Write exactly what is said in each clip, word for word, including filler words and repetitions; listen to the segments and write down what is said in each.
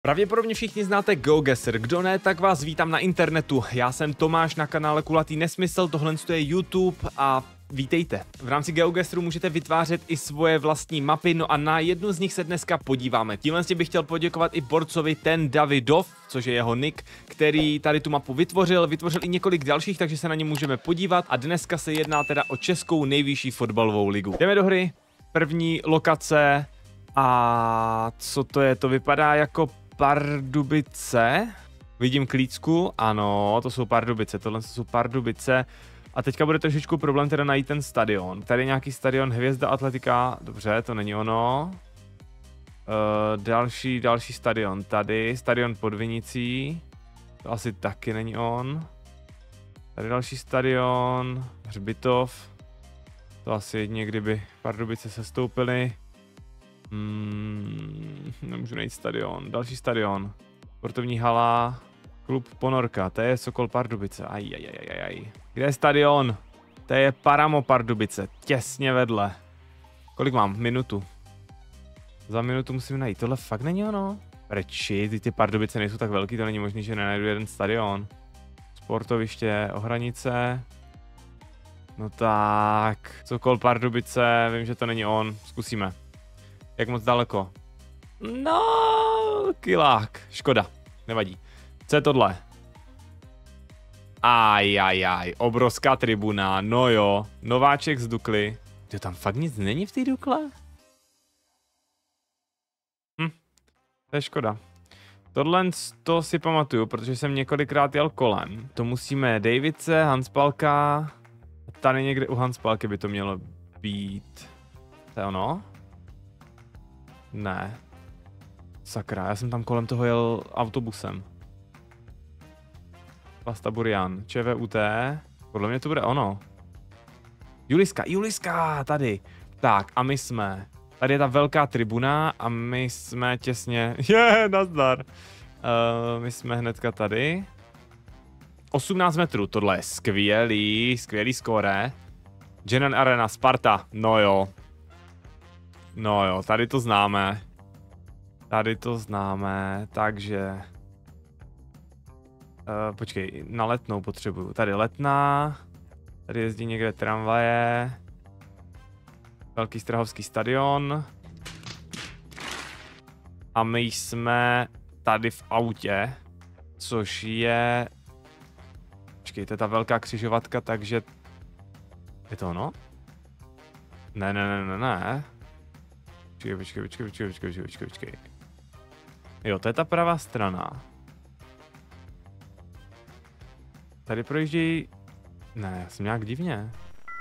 Pravděpodobně všichni znáte GeoGuessr, kdo ne, tak vás vítám na internetu. Já jsem Tomáš na kanále Kulatý nesmysl, tohle je YouTube a vítejte. V rámci GeoGuessru můžete vytvářet i svoje vlastní mapy, no a na jednu z nich se dneska podíváme. Tímhle bych chtěl poděkovat i borcovi Ten Davidov, což je jeho nick, který tady tu mapu vytvořil, vytvořil i několik dalších, takže se na ně můžeme podívat a dneska se jedná teda o českou nejvyšší fotbalovou ligu. Jdeme do hry, první lokace a co to je, to vypadá jako Pardubice, vidím klícku, ano, to jsou Pardubice, tohle jsou Pardubice a teďka bude trošičku problém teda najít ten stadion. Tady je nějaký stadion Hvězda Atletika, dobře, to není ono. Uh, další, další stadion tady, stadion pod Vinicí, to asi taky není on. Tady další stadion, Hřbitov, to asi jedině kdyby Pardubice sestoupily. Hmm, nemůžu najít stadion. Další stadion. Sportovní hala. Klub Ponorka. To je Sokol Pardubice. Aj, aj, aj, aj, aj. Kde je stadion? To je Paramo Pardubice. Těsně vedle. Kolik mám? Minutu. Za minutu musím najít. Tohle fakt není ono? Preči, ty, ty Pardubice nejsou tak velký, to není možný, že nenajdu jeden stadion. Sportoviště, Ohranice. No tak. Sokol Pardubice, vím, že to není on. Zkusíme. Jak moc daleko? No, kilák. Škoda. Nevadí. Co je tohle? Ajajaj, obrovská tribuna. No jo. Nováček z Dukly. To tam fakt nic není v té Dukle? Hm. To je škoda. Tohle to si pamatuju, protože jsem několikrát jel kolem. To musíme Davice, Hanspalka. Tady někde u Hanspalky by to mělo být. To je ono? Ne. Sakra, já jsem tam kolem toho jel autobusem. Pasta Burian, ČVUT. Podle mě to bude ono. Juliska, Juliska, tady. Tak, a my jsme. Tady je ta velká tribuna a my jsme těsně. Je, yeah, nazdar. Uh, my jsme hnedka tady. osmnáct metrů, tohle je skvělý, skvělý skóre. Genan Arena, Sparta, no jo. No jo, tady to známe. Tady to známe, takže... Uh, počkej, na Letnou potřebuju. Tady Letná. Tady jezdí někde tramvaje. Velký Strahovský stadion. A my jsme tady v autě, což je... Počkej, to je ta velká křižovatka, takže... Je to ono? Ne, ne, ne, ne, ne. Počkej, počkej, počkej, počkej, počkej, počkej, počkej. Jo, to je ta pravá strana. Tady projíždějí... Ne, já jsem nějak divně.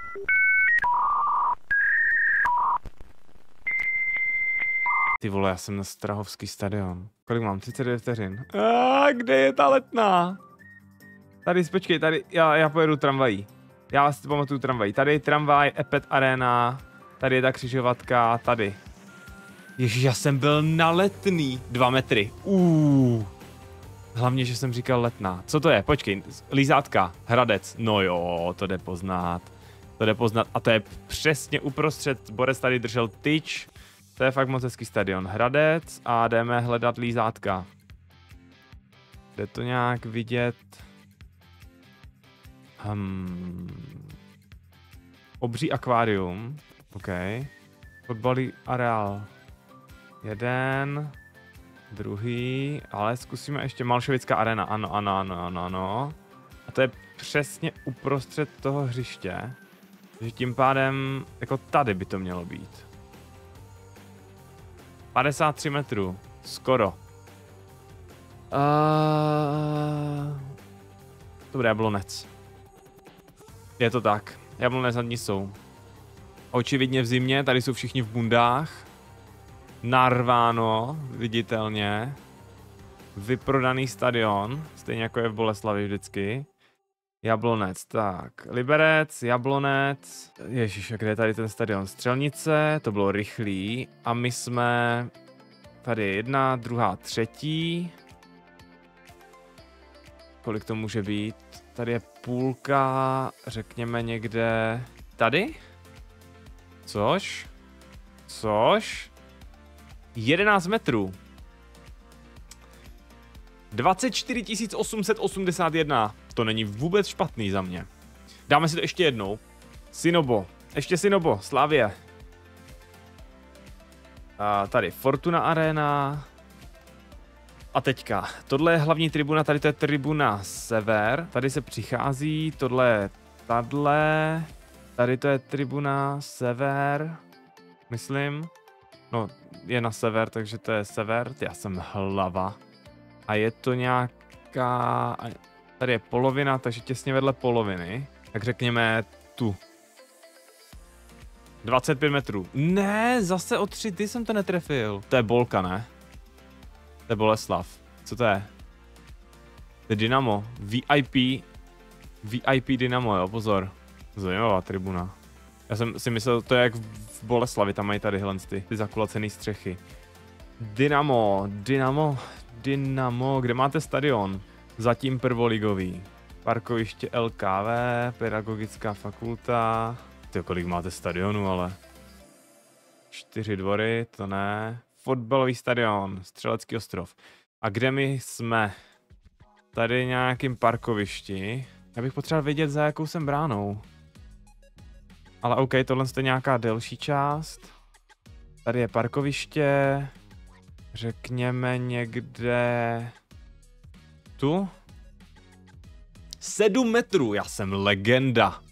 Ty vole, já jsem na Strahovský stadion. Kolik mám? třicet devět vteřin. A kde je ta Letná? Tady, počkej, tady, já, já pojedu tramvají. Já si pamatuju tramvají. Tady je tramvaj, Epet Arena. Tady je ta křižovatka, tady. Ježiš, já jsem byl na Letný. Dva metry. Uuu. Hlavně, že jsem říkal Letná. Co to je? Počkej. Lízátka. Hradec. No jo, to jde poznat. To jde poznat. A to je přesně uprostřed. Borec tady držel tyč. To je fakt moc hezký stadion. Hradec a jdeme hledat lízátka. Jde to nějak vidět. Hmm. Obří akvárium. OK. Fotbalový areál. Jeden, druhý, ale zkusíme ještě Malšovická arena, ano, ano, ano, ano, ano. A to je přesně uprostřed toho hřiště, takže tím pádem, jako tady by to mělo být. padesát tři metrů, skoro. Uh, to bude Jablonec. Je to tak, Jablonec nad Nisou. Očividně v zimě, tady jsou všichni v bundách. Narváno, viditelně. Vyprodaný stadion, stejně jako je v Boleslavi vždycky. Jablonec, tak. Liberec, Jablonec. Ježíš, kde je tady ten stadion? Střelnice, to bylo rychlý. A my jsme... Tady je jedna, druhá, třetí. Kolik to může být? Tady je půlka, řekněme někde... Tady? Což? Což? jedenáct metrů. dvacet čtyři tisíc osm set osmdesát jedna. To není vůbec špatný za mě. Dáme si to ještě jednou. Sinobo. Ještě Sinobo. Slavie. A tady Fortuna Arena. A teďka. Tohle je hlavní tribuna, tady to je tribuna Sever. Tady se přichází, tohle je tadle. Tady to je tribuna Sever. Myslím. No, je na sever, takže to je sever. Já jsem hlava. A je to nějaká... Tady je polovina, takže těsně vedle poloviny. Tak řekněme tu. dvacet pět metrů. Ne, zase o tři ty jsem to netrefil. To je Bolka, ne? To je Boleslav. Co to je? To je Dynamo. V I P. V I P Dynamo, jo, pozor. Zajímavá tribuna. Já jsem si myslel, to je jak v Boleslavi, tam mají tady ty, ty zakulacený střechy. Dynamo, Dynamo, Dynamo, kde máte stadion? Zatím prvoligový. Parkoviště L K V, pedagogická fakulta. Ty, kolik máte stadionů, ale. Čtyři dvory, to ne. Fotbalový stadion, Střelecký ostrov. A kde my jsme? Tady nějakým parkovišti. Já bych potřeboval vědět, za jakou jsem bránou. Ale OK, tohle je nějaká delší část. Tady je parkoviště. Řekněme někde... Tu? Sedm metrů, já jsem legenda.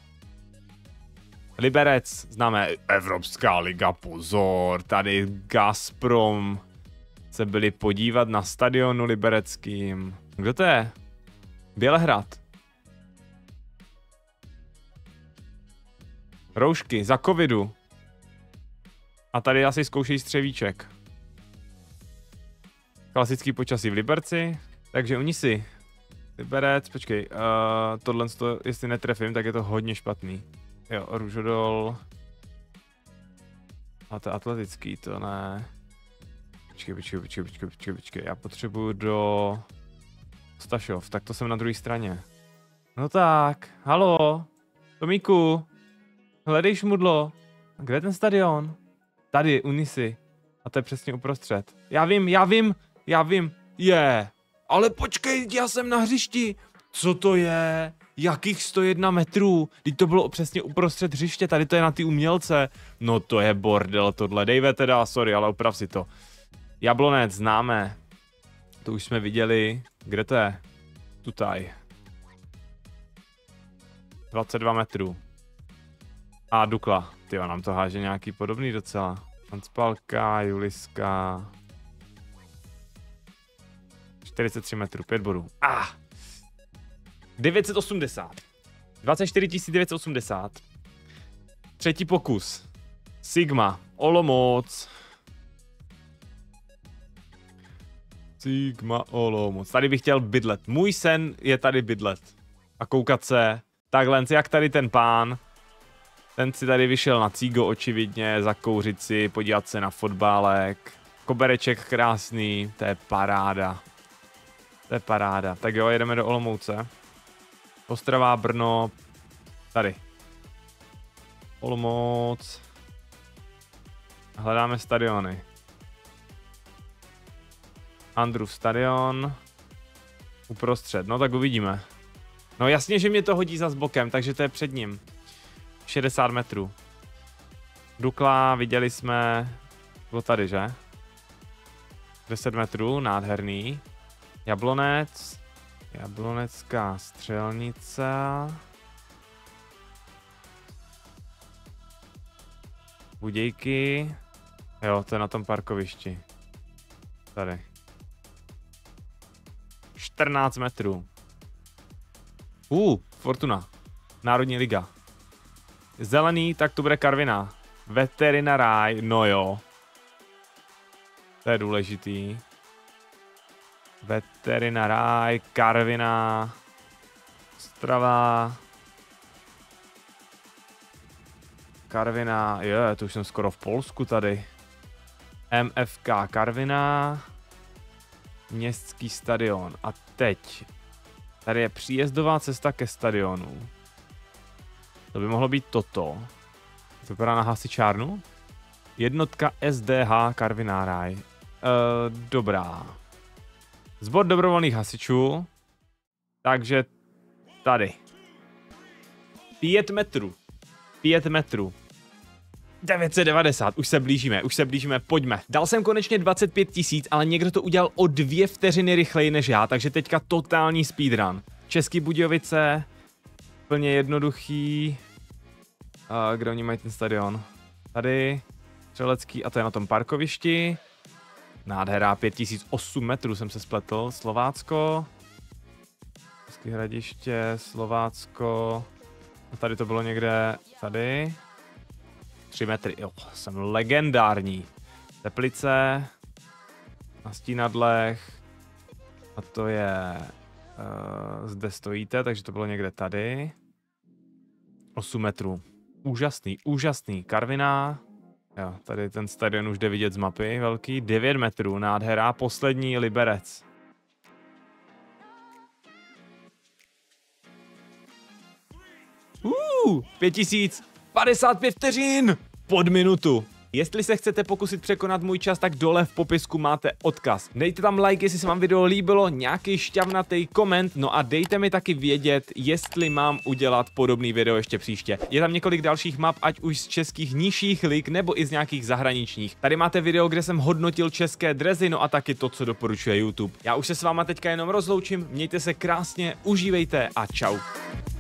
Liberec, známe Evropská liga, pozor, tady Gazprom se byli podívat na stadionu libereckým. Kdo to je? Bělehrad. Roušky, za covidu. A tady asi zkoušejí střevíček. Klasický počasí v Liberci, takže oni si. Liberec, počkej, uh, tohle, jestli netrefím, tak je to hodně špatný. Jo, Růžodol. A to je atletický, to ne. Počkej, počkej, počkej, počkej, počkej, počkej, já potřebuju do Stašov, tak to jsem na druhé straně. No tak, halo, Tomíku, hledej šmudlo. Kde je ten stadion? Tady, Unisy. A to je přesně uprostřed. Já vím, já vím, já vím, je. Yeah. Ale počkej, já jsem na hřišti. Co to je? Jakých sto jedna metrů? Teď to bylo přesně uprostřed hřiště, tady to je na ty umělce. No to je bordel tohle, Dejve teda, sorry, ale oprav si to. Jablonec, známe. To už jsme viděli. Kde to je? Tutaj. dvacet dva metrů. A Dukla. Tyjo, nám to háže nějaký podobný docela. Hanspalka, Juliska. čtyřicet tři metrů, pět bodů. Ah! devět set osmdesát. dvacet čtyři tisíc devět set osmdesát. Třetí pokus. Sigma. Olomouc. Sigma Olomouc. Tady bych chtěl bydlet. Můj sen je tady bydlet. A koukat se. Takhle, jak tady ten pán. Ten si tady vyšel na cígo očividně, zakouřit si, podívat se na fotbálek. Kobereček krásný, to je paráda. To je paráda. Tak jo, jedeme do Olomouce. Ostrava, Brno, tady. Olomouc. Hledáme stadiony. Andrův stadion. Uprostřed, no tak uvidíme. No jasně, že mě to hodí za bokem, takže to je před ním. šedesát metrů. Dukla, viděli jsme, bylo tady, že? deset metrů, nádherný. Jablonec, Jablonecká střelnice. Budějky. Jo, to je na tom parkovišti. Tady. čtrnáct metrů. Uh, Fortuna. Národní liga. Zelený, tak to bude Karviná. Veterinaráj, no jo. To je důležitý. Veterinaráj, Karviná. Ostrava. Karviná, je, to už jsem skoro v Polsku tady. M F K Karviná. Městský stadion. A teď. Tady je příjezdová cesta ke stadionu. To by mohlo být toto. To vypadá na hasičárnu. Jednotka S D H Karvináráj. E, dobrá. Sbor dobrovolných hasičů. Takže tady. Pět metrů. Pět metrů. devět set devadesát, už se blížíme, už se blížíme, pojďme. Dal jsem konečně dvacet pět tisíc, ale někdo to udělal o dvě vteřiny rychleji než já, takže teďka totální speedrun. Český Budějovice, plně jednoduchý. A kde oni mají ten stadion? Tady, Střelecký, a to je na tom parkovišti. Nádhera, pět tisíc osm metrů jsem se spletl, Slovácko. České Hradiště, Slovácko. A tady to bylo někde, tady. tři metry, jo, jsem legendární. Teplice, na Stínadlech, a to je, uh, zde stojíte, takže to bylo někde tady. osm metrů, úžasný, úžasný, Karviná, jo, tady ten stadion už jde vidět z mapy, velký, devět metrů, nádhera, poslední Liberec. Uh, pět tisíc padesát pět vteřin pod minutu. Jestli se chcete pokusit překonat můj čas, tak dole v popisku máte odkaz. Dejte tam like, jestli se vám video líbilo, nějaký šťavnatý koment, no a dejte mi taky vědět, jestli mám udělat podobný video ještě příště. Je tam několik dalších map, ať už z českých nižších lig, nebo i z nějakých zahraničních. Tady máte video, kde jsem hodnotil české dresy, no a taky to, co doporučuje YouTube. Já už se s váma teďka jenom rozloučím, mějte se krásně, užívejte a čau.